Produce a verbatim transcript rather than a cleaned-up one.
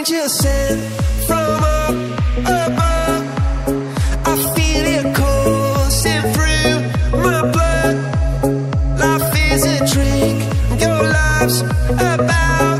angel sent from up above. I feel it coursing through my blood. Life is a drink, your love's about